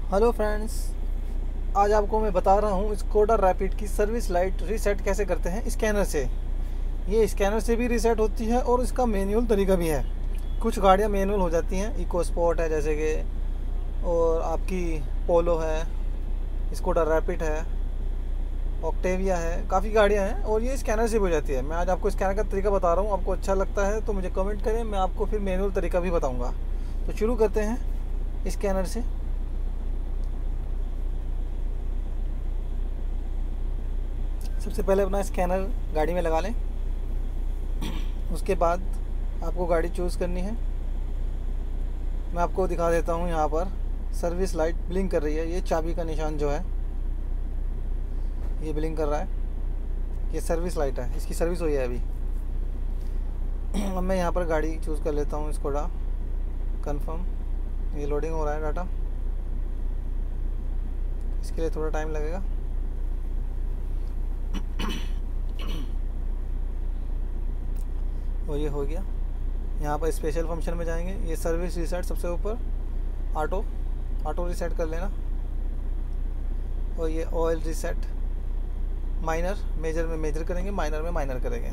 Hello friends, आज आपको मैं बता रहा हूँ स्कोडा रैपिड की सर्विस लाइट रीसेट कैसे करते हैं स्कैनर से। ये स्कैनर से भी रीसेट होती है और इसका मैनुअल तरीका भी है। कुछ गाड़ियाँ मैनुअल हो जाती हैं, इको स्पोर्ट है जैसे कि, और आपकी पोलो है, स्कोडा रैपिड है, ऑक्टेविया है, काफ़ी गाड़ियाँ हैं और ये स्कैनर से भी हो जाती है। मैं आज आपको स्कैनर का तरीका बता रहा हूँ, आपको अच्छा लगता है तो मुझे कमेंट करें, मैं आपको फिर मैनुअल तरीका भी बताऊँगा। तो शुरू करते हैं स्कैनर से। सबसे पहले अपना स्कैनर गाड़ी में लगा लें। उसके बाद आपको गाड़ी चूज़ करनी है। मैं आपको दिखा देता हूँ, यहाँ पर सर्विस लाइट ब्लिंक कर रही है। ये चाबी का निशान जो है ये ब्लिंक कर रहा है, ये सर्विस लाइट है, इसकी सर्विस हुई है अभी। अब मैं यहाँ पर गाड़ी चूज़ कर लेता हूँ, स्कोडा कंफर्म। ये लोडिंग हो रहा है डाटा, इसके लिए थोड़ा टाइम लगेगा। और ये हो गया। यहाँ पर स्पेशल फंक्शन में जाएंगे, ये सर्विस रीसेट सबसे ऊपर, ऑटो रीसेट कर लेना। और ये ऑयल रीसेट, माइनर मेजर में मेजर करेंगे, माइनर में माइनर करेंगे।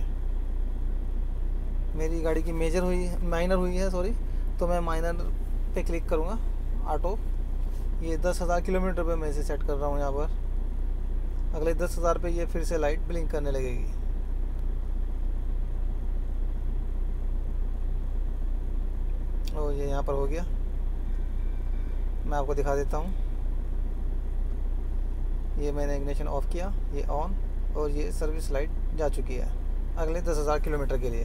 मेरी गाड़ी की माइनर हुई है सॉरी, तो मैं माइनर पे क्लिक करूँगा। ऑटो, ये 10,000 किलोमीटर पे मैं इसे सेट कर रहा हूँ। यहाँ पर अगले 10,000 पे ये फिर से लाइट ब्लिंक करने लगेगी। और ये यहाँ पर हो गया। मैं आपको दिखा देता हूँ, ये मैंने इग्निशन ऑफ किया, ये ऑन, और ये सर्विस लाइट जा चुकी है अगले 10,000 किलोमीटर के लिए।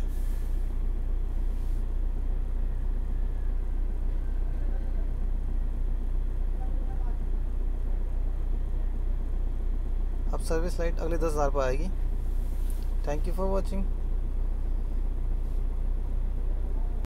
अब सर्विस लाइट अगले 10,000 पर आएगी। Thank you for watching.